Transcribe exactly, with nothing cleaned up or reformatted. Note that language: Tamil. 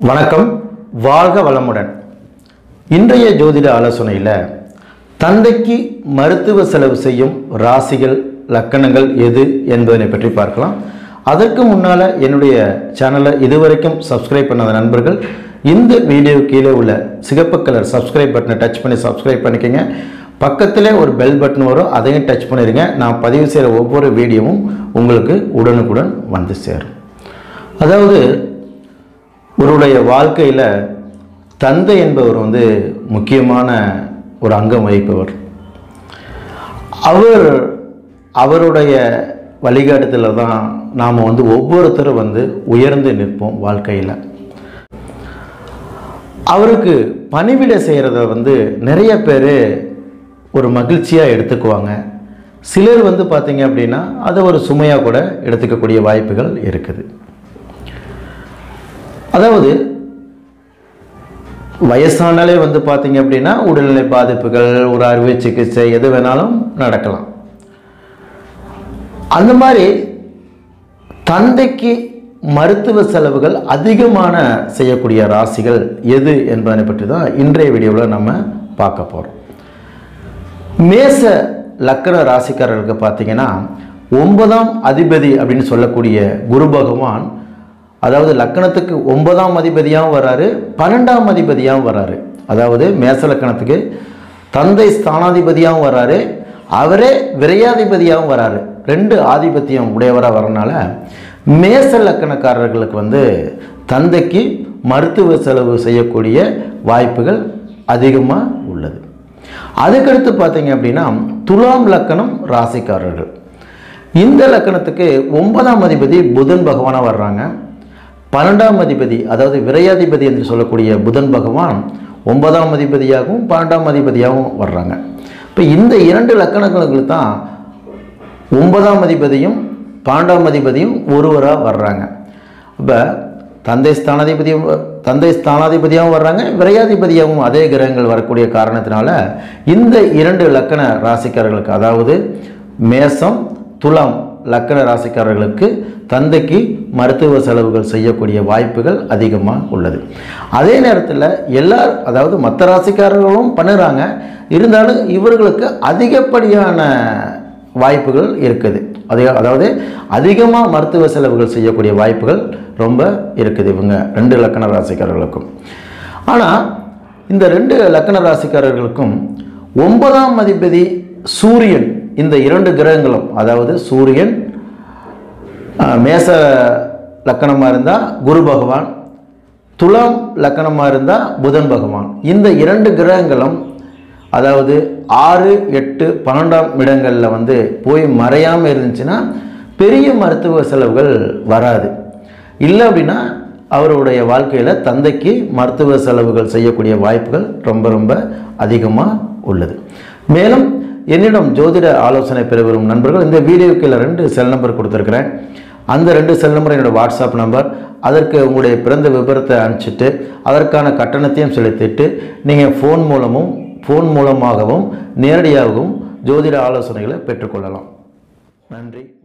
வணக்கம், வாழ்க வளமுடன். இன்றைய ஜோதிட ஆலோசனையில் தந்தைக்கு மருத்துவ செலவு செய்யும் ராசிகள் லக்கணங்கள் எது என்பதனை பற்றி பார்க்கலாம். அதற்கு முன்னால் என்னுடைய சேனலை இதுவரைக்கும் சப்ஸ்கிரைப் பண்ணாத நண்பர்கள் இந்த வீடியோ கீழே உள்ள சிகப்பு கலர் சப்ஸ்கிரைப் பட்டனை டச் பண்ணி சப்ஸ்கிரைப் பண்ணிக்கோங்க. பக்கத்தில் ஒரு பெல் பட்டன் வரும், அதையும் டச் பண்ணிடுங்க. நான் பதிவு செய்கிற ஒவ்வொரு வீடியோவும் உங்களுக்கு உடனுக்குடன் வந்து சேரும். அதாவது ஒருடைய வாழ்க்கையில் தந்தை என்பவர் வந்து முக்கியமான ஒரு அங்கம் வகிப்பவர். அவர் அவருடைய வழிகாட்டுதலில் தான் நாம் வந்து ஒவ்வொருத்தரும் வந்து உயர்ந்து நிற்போம் வாழ்க்கையில். அவருக்கு பணிவிடை செய்கிறத வந்து நிறைய பேர் ஒரு மகிழ்ச்சியாக எடுத்துக்குவாங்க. சிலர் வந்து பார்த்திங்க அப்படின்னா அதை ஒரு சுமையாக கூட எடுத்துக்கக்கூடிய வாய்ப்புகள் இருக்குது. அதாவது வயசானாலே வந்து பார்த்திங்க அப்படின்னா உடல்நிலை பாதிப்புகள், ஒரு அறுவை சிகிச்சை எது வேணாலும் நடக்கலாம். அந்த மாதிரி தந்தைக்கு மருத்துவ செலவுகள் அதிகமான செய்யக்கூடிய ராசிகள் எது என்பதை பற்றி தான் இன்றைய வீடியோவில் நம்ம பார்க்க போகிறோம். மேச லக்கண ராசிக்காரர்களுக்கு பார்த்திங்கன்னா ஒன்பதாம் அதிபதி அப்படின்னு சொல்லக்கூடிய குரு பகவான், அதாவது லக்கணத்துக்கு ஒன்பதாம் அதிபதியாகவும் வராரு, பன்னெண்டாம் அதிபதியாகவும் வராரு. அதாவது மேச லக்கணத்துக்கு தந்தை ஸ்தானாதிபதியாகவும் வராரு, அவரே விரையாதிபதியாகவும் வராரு. ரெண்டு ஆதிபத்தியம் உடையவராக வரனால மேச லக்கணக்காரர்களுக்கு வந்து தந்தைக்கு மருத்துவ செலவு செய்யக்கூடிய வாய்ப்புகள் அதிகமாக உள்ளது. அதுக்கடுத்து பார்த்தீங்க அப்படின்னா துலாம் லக்கணம் ராசிக்காரர்கள். இந்த லக்கணத்துக்கு ஒன்பதாம் அதிபதி புதன் பகவானாக வர்றாங்க. பன்னெண்டாம் அதிபதி அதாவது விரையாதிபதி என்று சொல்லக்கூடிய புதன் பகவான் ஒன்பதாம் அதிபதியாகவும் பன்னெண்டாம் அதிபதியாகவும் வர்றாங்க. இப்போ இந்த இரண்டு லக்கணங்களுக்கு தான் ஒன்பதாம் அதிபதியும் பன்னெண்டாம் அதிபதியும் ஒருவராக வர்றாங்க. இப்போ தந்தை ஸ்தானாதிபதியும் தந்தை ஸ்தானாதிபதியாகவும் வர்றாங்க, விரையாதிபதியாகவும் அதே கிரகங்கள் வரக்கூடிய காரணத்தினால இந்த இரண்டு லக்கண ராசிக்காரர்களுக்கு, அதாவது மேசம் துலாம் லக்கண ராசிக்காரர்களுக்கு தந்தைக்கு மருத்துவ செலவுகள் செய்யக்கூடிய வாய்ப்புகள் அதிகமாக உள்ளது. அதே நேரத்தில் எல்லார் அதாவது மற்ற ராசிக்காரர்களும் பண்ணுறாங்க, இருந்தாலும் இவர்களுக்கு அதிகப்படியான வாய்ப்புகள் இருக்குது. அதே அதாவது அதிகமாக மருத்துவ செலவுகள் செய்யக்கூடிய வாய்ப்புகள் ரொம்ப இருக்குது இவங்க ரெண்டு லக்கண ராசிக்காரர்களுக்கும். ஆனால் இந்த ரெண்டு லக்கண ராசிக்காரர்களுக்கும் ஒன்பதாம் அதிபதி சூரியன், இந்த இரண்டு கிரகங்களும், அதாவது சூரியன் மேச லக்கணமாக இருந்தால் குரு பகவான், துலாம் லக்கணமாக இருந்தால் புதன் பகவான், இந்த இரண்டு கிரகங்களும் அதாவது ஆறு எட்டு பன்னெண்டாம் இடங்களில் வந்து போய் மறையாமல் இருந்துச்சுன்னா பெரிய மருத்துவ செலவுகள் வராது. இல்லை அப்படின்னா அவருடைய வாழ்க்கையில் தந்தைக்கு மருத்துவ செலவுகள் செய்யக்கூடிய வாய்ப்புகள் ரொம்ப ரொம்ப அதிகமாக உள்ளது. மேலும் என்னிடம் ஜோதிட ஆலோசனை பெற விரும்பும் நண்பர்கள் இந்த வீடியோக்கு ரெண்டு செல் நம்பர் கொடுத்துருக்குறேன். அந்த ரெண்டு செல் நம்பர் என்னோடய வாட்ஸ்அப் நம்பர். அதற்கு உங்களுடைய பிறந்த விபரத்தை அனுப்பிச்சிட்டு அதற்கான கட்டணத்தையும் செலுத்திட்டு நீங்கள் ஃபோன் மூலமும் ஃபோன் மூலமாகவும் நேரடியாகவும் ஜோதிட ஆலோசனைகளை பெற்றுக்கொள்ளலாம். நன்றி.